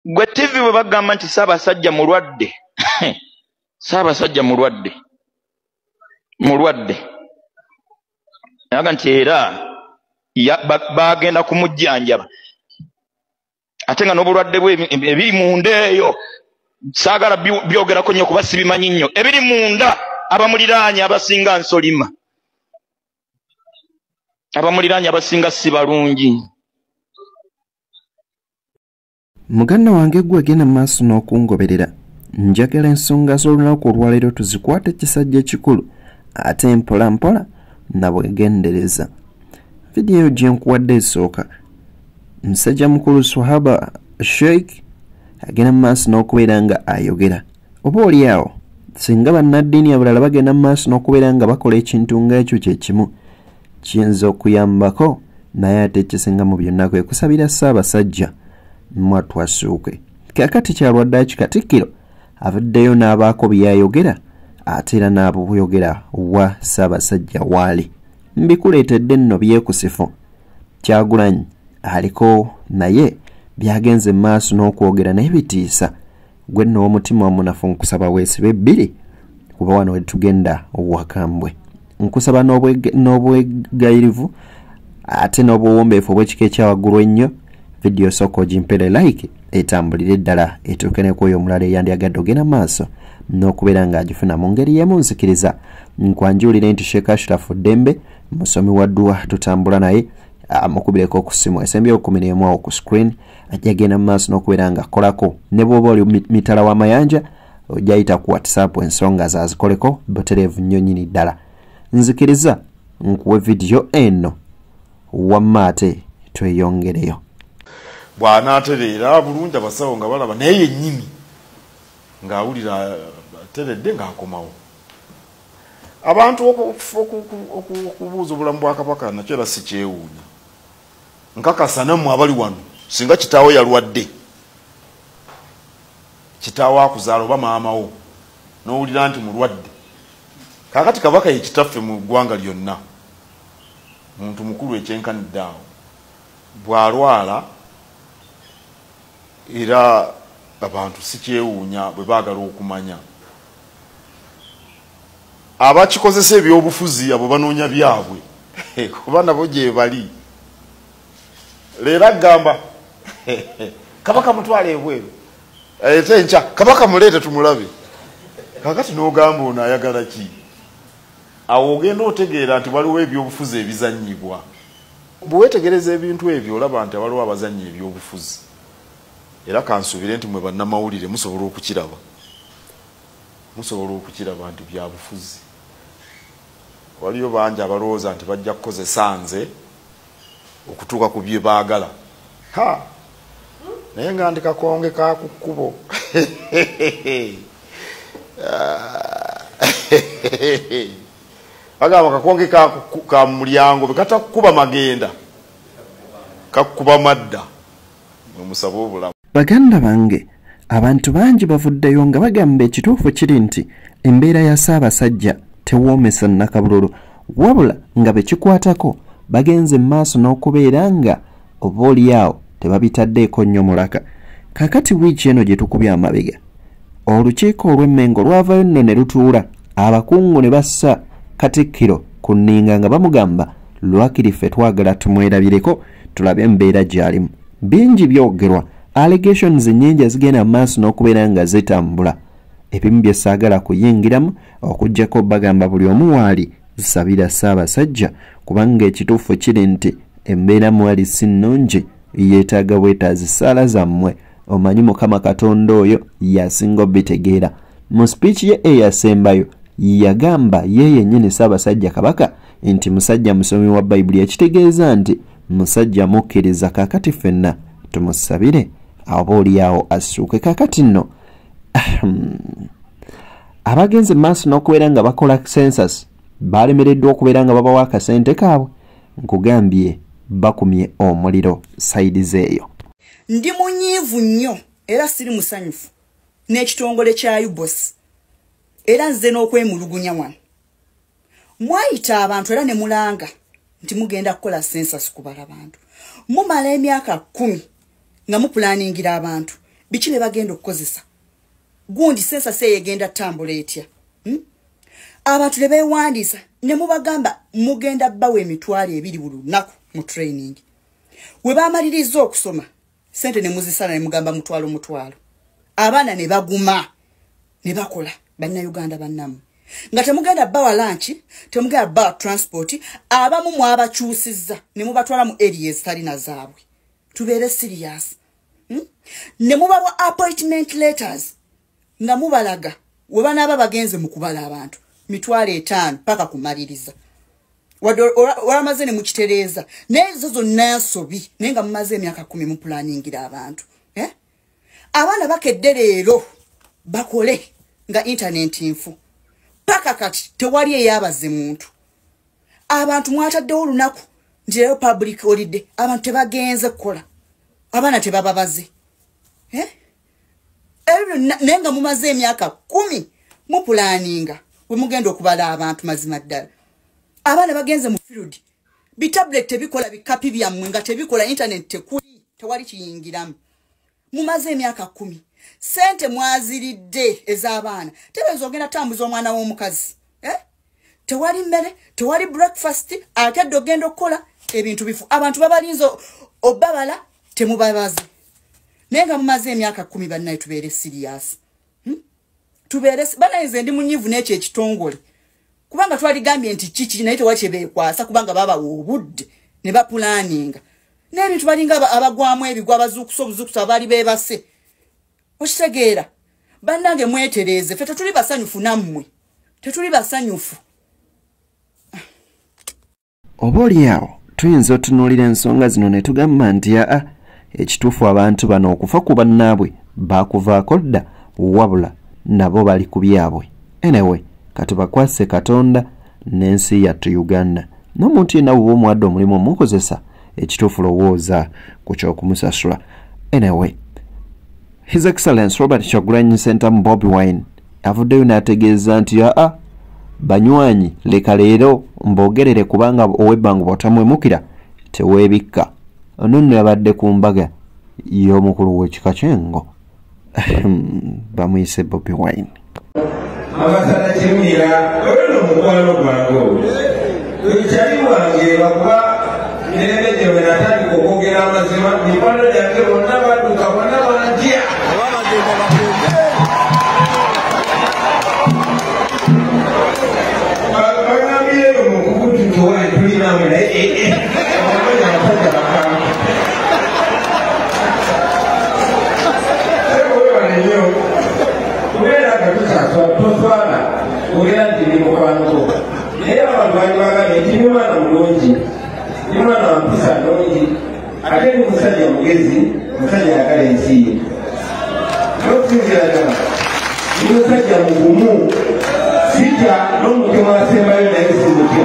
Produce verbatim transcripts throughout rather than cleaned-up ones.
Gwe T V bwe bagamba nti Ssaabasajja mulwadde Ssaabasajja mulwadde mulwadde naga nti era bagenda kumujjanjaba ate nga n'obulwadde bwe ebiri munda eyo saagala byogerako nnyo kuba sibimanyi nnyo ebiri munda abamuliraanye abasinga nsolima abamuliraanye abasinga si balungi. Muganda wange gwe genda maaso n'okungoberera njagala ensonga z'olunaku olwaleero tuzikwate ekisajja ekikulu ate mpola mpola na bwegendereza. Vidiyo gye nkuwadde esooka musajja mukulu Swahaba Sheikh agenda maaso n'okubeera nga ayogera oba oli awo singa bannaddiini abalala bagenda maaso n'okubeera nga bakola ekintu ng'ekyo kye kimu kiyinza okuyambako naye ate ekisinga mu byonna kwe kusabira Ssaabasajja mwatwasuuke. Kakati kyalwaddaaki Katikkiro avuddeyo n'abaako byayogera ate era n'abo buyogera wa Ssaabasajja waali mbikuleetedde nno byekusifu. Kyagulanyi aliko naye byagenze maaso n'okwogera naye bitiisa gwe nno omutima omunafu nkusaba weesibe ebbiri kuba wano wetugenda wakambwe nkusaba n'obwegayirivu ate n'obuwombeefu obw'ekika ekyawaggulu ennyo video soko jimpele like etambulire ddala etuuke ne kwoyo omulala eyandyagadde ogenda maaso n'okubeera ng'agifuna mu ngeri y'emu nzikiriza nkwanjulire nti Sheikh Ashraf Dembe musomi wa dduwa tutambula naye amukubireko okusimu esembyewo kumi n'emu awo ku screen ajja genda maaso n'okubeera ng'akolako ne bw'oba oli mitala w'amayanja ojjayita ku WhatsApp ensonga zaazikoleko butereevu nnyo nnyini ddala. Nzikiriza nkuwe video eno wamma ate tweyongereyo. Bw'anaatereera bulungi abasawo nga balaba naye yennyini ng'awulira ateredde ng'akomawo. Abantu okubuuza obulamu bwa Kabaka nakyo era si kyewuunya. Nkakasa nammwe abali wano singa kitaawo yalwadde kitaawo akuzaala oba maamawo n'owulira nti mulwadde kaakati Kabaka ye kitaffe mu ggwanga lyonna muntu mukulu ekyenkanidde awo bw'alwala era abantu si kyewuunya bwe baagala okumanya abakikozesa ebyobufuzi abo banoonya byabwe kuba nabo gye bali leero agamba Kabaka mutwale ebweru ate enkya Kabaka muleete tumulabe kakati n'ogamba ono ayagala ki awo ogenda otegeera nti waliwo ebyobufuzi ebizannyibwa bwe weetegereza ebintu ebyo olaba nti waliwo abazannya ebyobufuzi era kansuubire nti mwe bannamawulire musobola okukiraba musobola okukiraba nti bya bufuzi waliyo bangi abalowooza nti bajja kukozesa nze okutuuka ku bye baagala ha naye nga ndi kakonge ka ku kkubo bagamba kakonge ka mu mulyango bwe katakukuba magenda kakukuba madda omusaba obulamu. Baganda bange abantu bangi bavuddeyo nga bagamba ekituufu kiri nti embeera ya Ssaabasajja tewoomesa nnakabululu wabula nga bekikwatako bagenze maaso n'okubeera nga oba oliawo tebabitaddeeko nnyo mulaka. Kakati wiiki eno gye tukubye amabega olukiiko olw'Emmengo lwavayo nno ne lutuula abakungu ne bassa Katikkiro ku nninga nga bamugamba lwakiri ffe twagala tumwerabireko tulabe embeera gy'alimu. Bingi byogerwa allegations nnyingi zigenda maaso n'okubeera nga zitambula ebimu bye saagala kuyingiramu okuggyako bagamba buli omu waali sabira Ssaabasajja kubanga ekituufu kiri nti embeera mwali si nnungi yeetaaga bwetaazi ssaala zammwe omanyi Mukama Katonda oyo yasinga obitegeera. Mu speech ye eyasembayo yagamba ye yennyini Ssaabasajja Kabaka nti musajja musomi wa Bayibuli ekitegeeza nti musajja mukkiriza kakati ffenna tumusabire aba oliawo assuuke. Kakati nno abagenze maaso n'okubeera nga bakola census balemereddwa okubeera nga babawa akasente kaabwe nkugambye bakumye omuliro sayidi zeeyo. Ndi munyiivu nnyo era siri musanyufu n'ekitongole kya U B O S era nze n'okwemulugunya wano mwayita abantu era ne mulanga nti mugenda kukola census kubala bantu mumala emyaka kumi nga mupulaningira abantu biki bye bagenda okukozesa gundi sensa se yegenda tambula etya hmm? Abantu ne beewandiisa ne mubagamba mugenda bawe emitwalo ebiri buli lunaku mu training we baamaliriza okusoma sente ne muzisala ne mugamba mutwalo mutwalo abaana ne baguma ne bakola bannayuganda bannamu nga temugenda bawa lunch temugenda bawa transport abamu mwabakyusizza ne mubatwala mu areas talina zaabwe tubeere serious hmm? ne mubawa appointment letters nga mubalaga we banaaba bagenze mu kubala abantu mitwalo etaano paka kumaliriza walamaze ne mukitereeza nezo zonna nsobi naye nga mumaze emyaka kumi mu planningira abantu eh? Abaana bakedde leero bakole nga internet nfu paka kati tewali eyabaze muntu abantu mwataddewo olunaku nti leero public holiday abantu tebagenze kukola abaana tebababaze eh? Ebyo naye nga mumaze emyaka kumi mu planninga we mugenda okubala abantu mazima ddala abaana bagenze mu field bi tablet tebikola bikapi byammwe nga tebikola internet tekuli tewali kiyingiramu mumaze emyaka kumi sente mwaziridde ez'abaana tebezo ogenda tambuza omwana w'omukazi eh? Tewali mmere tewali breakfast atadde ogenda okukola ebintu bifu abantu babalinzo obabala temubabaze naye nga mumaze emyaka kumi bannaye tubeere serious hmm? Tubeere banaye nze ndi munyivu n'ekyo ekitongole kubanga twaligambye nti kiki naye tewali kyebeekwasa kubanga baba obudde ne bapulaninga n'ebintu balinga abagwamu ebigwa abazuukusa obuzuukusa abaali beebase okitegeera bannange mwetereeze ffe tetuli basanyufu nammwe tetuli basanyufu. Oba oliawo tuyinza otunuulira ensonga zino ne tugamba nti aa ekituufu abantu bano okufa ku bannaabwe baakuvaako dda wabula nabo bali ku byabwe. Anyway, katubakwase Katonda n'ensi yattu Uganda n'omuntu yenna bw'oba omuwadde omulimu omukozesa ekituufu lowooza ku ky'okumusasula. Anyway, His Excellence Robert Kyagulanyi Ssentamu Bobi Wine avuddeyo n'ategeeza nti aa banywanyi leka leero mbogerere kubanga ow'ebbanga bw'otamwemukira teweebikka. Ono nno yabadde ku mbaga y'omukulu w'ekika ky'Engo bamuyise Bobi Wine. Amasana kimira olwo mukwano gwange wekyali wange bakuba mirembe gye bwe natandika okwogera amazima mikwano gyange bonna badduka bonna bantya bagambyeyo mukubututuwa tulinamu naye amanya abasajja bakambwe ewewale nnyo kubeera nga tusasotoswana ogera nti ndi mukwanko naye abantu bali bagambye nti ni mwana mulungi ni mwana wa mpisa nnungi ate ni musajja mugezi musajja ayagala ensi ye nokusinziragana ni musajja mugumu sitya n'omutima wasembayo naye simutya.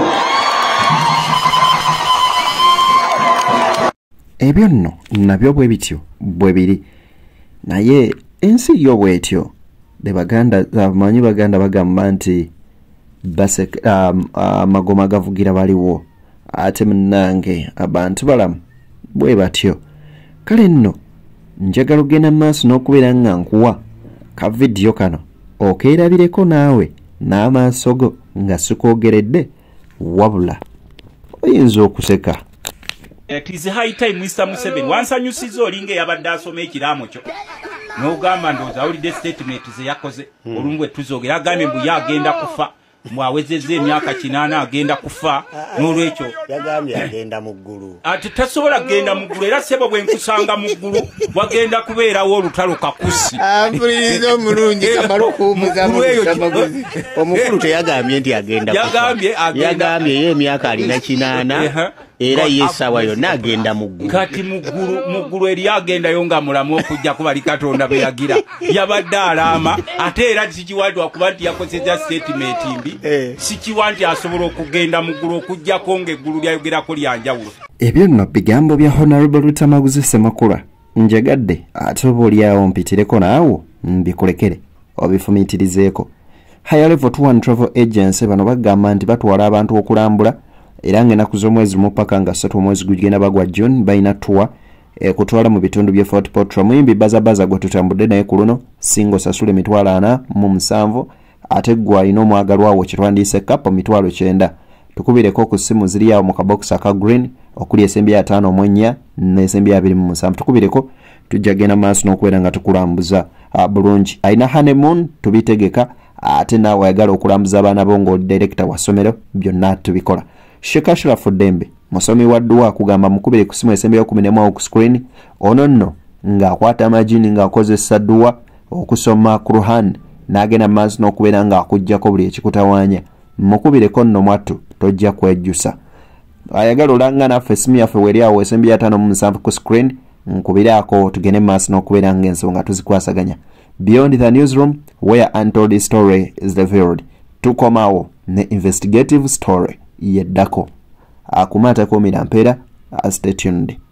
Ebyo nno nabyo bwe bityo bwe biri naye ensi yo bwetyo be baganda abamanyi baganda bagamba nti base amagoma um, gavugira baliwo ate munnange abantu balamu bwe batyo. Kale nno njagala ogenda maaso n'okubeera nga nkuwa ka vidiyo kano okeerabireko naawe n'amaaso go nga sikwogeredde wabula oyinza okuseka. It is high time Mister Museveni wansanyusiza olinga yabadde asoma ekiraamo kyo n'ogamba ndowooza awulidde statement ze yakoze olumu bwe tuzoogera agambye mbu ye agenda kufa mwawezezza emyaka kinaana agenda kufa n'olwekyo yagambye agenda mu ggulu ati tasobola kugenda mu ggulu era sebo bwe nkusanga mu ggulu wagenda kubeerawo olutalo kakusi ampuliriza omulungi kamala okuwumuza omukulu teyagambye nti agenda yagambye ye emyaka alina kinaana era yesawa yonna agenda mu ggulu kati mu ggulu mu ggulu eri agendayo nga mulamu okujja kubali Katonda be yagira yabadde alaama ate era sikiwandwa kuba nti yakozesa statement mbi sikiwa nti asobola okugenda mu ggulu okujjako ng'eggulu lyayogerako lyanjawulo. Ebyo nno bigambo bya Honorable Rutamaguzi Ssemakula njagadde ate oba oliawo mpitireko naawo mbikulekere obifumiitirizeeko. Higher Level Tour and Travel Agency bano bagamba nti batwala abantu okulambula era ng'ennaku z'omwezi mu paka nga ssatu omwezi gugenda bagwa June balina tour e kutwala mu bitundu bye Fort Portal. Muyimbi bazabaza gwe tutambudde naye ku luno singo sasule mitwalo ana mu musanvu ate gwe alina omwagalwawo kitwandiise kapo mitwalo kyenda. Tukubireko ku ssimu ziri awo mu kabokisi aka green okuli esembi ya ttaano mu nnya n'esembi ya abiri mu musanvu. Tukubireko tujja genda maaso n'okubeera nga tukulambuza uh, bulungi. Alina honeymoon tubitegeka ate naawe ayagala okulambuza abaana bo ng'oli director wa ssomero byonna tubikola. Sheikh Ashraf Dembe musomi wa dduwa akugamba mukubire ku ssimu esembi ya kumi n'emu ku screen ono nno ng'akwata amajini ng'akozesa dduwa okusoma Quran n'agenda maaso n'okubeera ng'akuggyako buli ekikutawaanya. Mukubireko nno mwattu tojja kwejjusa. Ayagala olanga naffe essimu yaffe weri awo esembi ya ttaano mu musanvu ku screen nkubiraako tugende maaso n'okubeera ng'ensonga tuzikwasaganya. Beyond the newsroom where untold story is revealed. Tukomawo ne investigative story yeddako. Akumata ko mirampeera. Stay tuned.